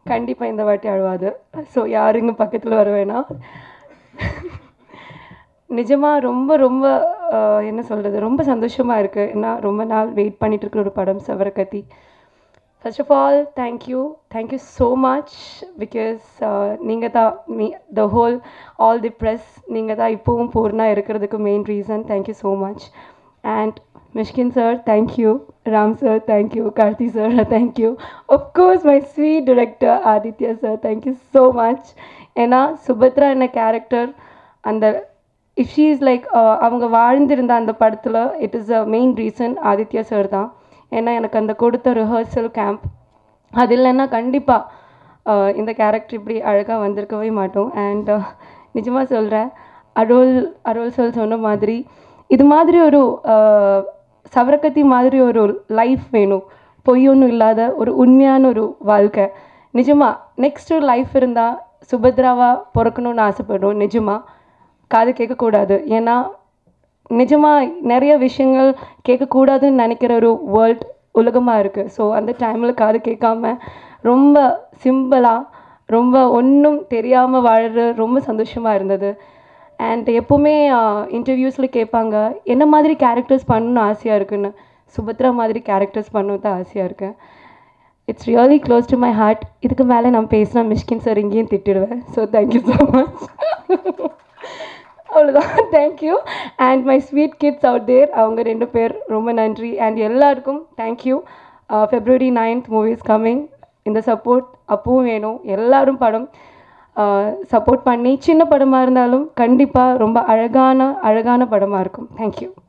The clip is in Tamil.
கண்டிப்பாக இந்த வாட்டி அழுவாது. ஸோ யாருங்க பக்கத்தில் வர வேணாம். நிஜமாக ரொம்ப ரொம்ப என்ன சொல்கிறது, ரொம்ப சந்தோஷமாக இருக்குது. ஏன்னா ரொம்ப நாள் வெயிட் பண்ணிகிட்டு இருக்கிற ஒரு படம் Savarakkathi. First of all thank you so much. Because நீங்கள் தான் the whole all the press நீங்கள் தான் இப்போவும் பூர்ணா இருக்கிறதுக்கு main reason. Thank you so much. And Mysskin sir, thank you. Ram sir, thank you. Karthi sir, thank you. Of course, my sweet director Adithya sir, thank you so much. ஏன்னா சுபத்ரா என்ன கேரக்டர் அந்த இஃப் ஷீ இஸ் லைக் அவங்க வாழ்ந்திருந்த அந்த படத்தில் it is a main reason Aditya sir தான். ஏன்னா எனக்கு அந்த கொடுத்த ரிஹர்சல் கேம்ப் அது இல்லைன்னா கண்டிப்பாக இந்த கேரக்டர் இப்படி அழகாக வந்திருக்கவே மாட்டோம். அண்ட் நிஜமாக சொல்கிறேன், அருள் சார் சொன்ன மாதிரி இது மாதிரி ஒரு சவரக்கத்தி மாதிரி ஒரு லைஃப் வேணும். பொய்யொன்றும் இல்லாத ஒரு உண்மையான ஒரு வாழ்க்கை. நிஜமாக நெக்ஸ்ட்டு லைஃப் இருந்தால் சுபத்ராவாக பிறக்கணும்னு ஆசைப்படுறோம். நிஜமாக காது கேட்கக்கூடாது. ஏன்னா நிஜமாக நிறைய விஷயங்கள் கேட்கக்கூடாதுன்னு நினைக்கிற ஒரு உலகமாக இருக்குது. ஸோ அந்த டைமில் காது கேட்காம ரொம்ப சிம்பிளாக ரொம்ப ஒன்றும் தெரியாமல் வாழற ரொம்ப சந்தோஷமாக இருந்தது. அண்ட் எப்போவுமே இன்டர்வியூஸில் கேட்பாங்க என்ன மாதிரி கேரக்டர்ஸ் பண்ணணுன்னு ஆசையாக இருக்குன்னு. சுபத்ரா மாதிரி கேரக்டர்ஸ் பண்ணணும் தான் ஆசையாக இருக்கேன். It's really close to my heart. இதுக்கு மேலே நான் பேசினா மிஷ்கின் சார் இங்கேயும் திட்டிடுவேன். So thank you so much. அவ்வளோதான். Thank you. And my sweet kids out there, அவங்க 2 பேர் ரொம்ப நன்றி. அண்ட் எல்லாருக்கும் thank you. February 9th movies coming. இந்த சப்போர்ட் அப்பவும் வேணும். எல்லோரும் படம் சப்போர்ட் பண்ணி சின்ன படமாக இருந்தாலும் கண்டிப்பாக ரொம்ப அழகான படமாக இருக்கும். தேங்க்யூ.